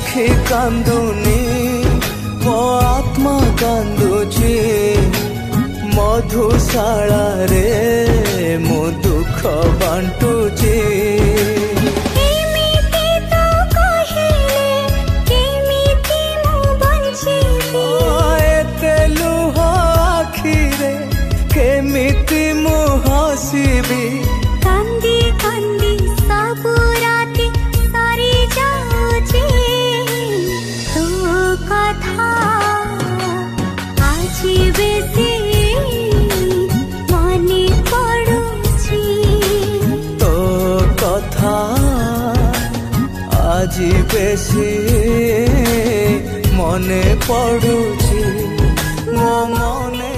आखि कांदुनी मो आत्मा कांदुची मधुशाला रे मो दुख बांटुची लुह आखिरे केमिति मु हसिबी कांदी कांदी सब राति सारी जाऊची तो कथा आज बेसी मने पड़ुची तो कथा आज बेसी मने पड़ुची मो मने